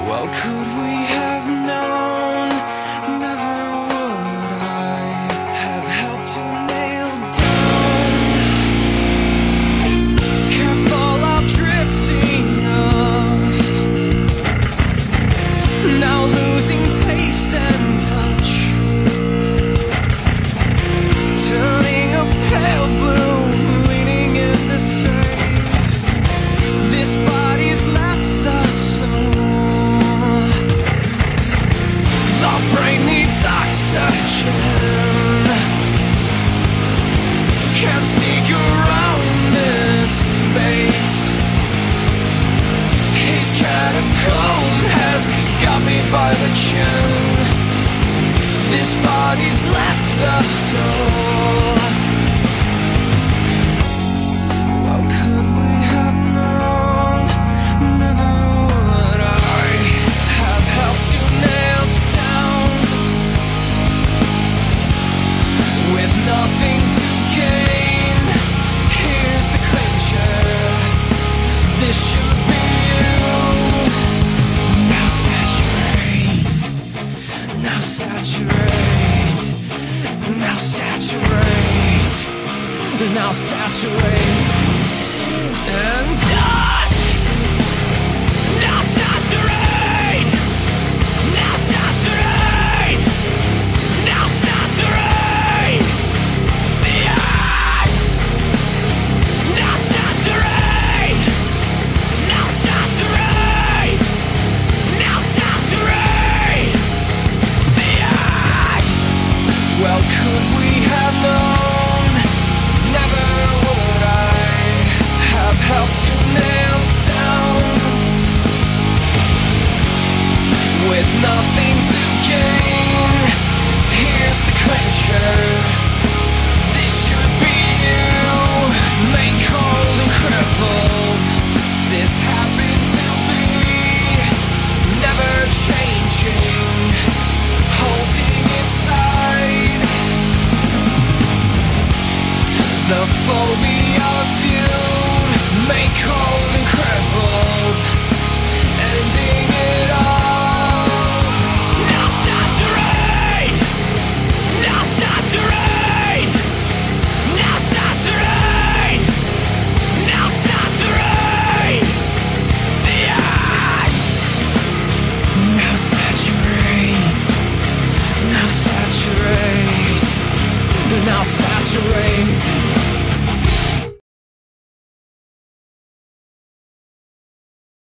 Well, could we have known? Never would I have helped you nail down. Careful of drifting off, now losing taste and touch, turning a pale blue, leaning in the same. This body's left us soul. The brain needs oxygen. Can't sneak around this bait. His catacomb has got me by the chin. This body's left the soul. Well, could we have known? Never would I have helped you nail down. With nothing to gain, here's the clincher. This should be you. Now saturate. Now saturate. Now saturate. Now saturate.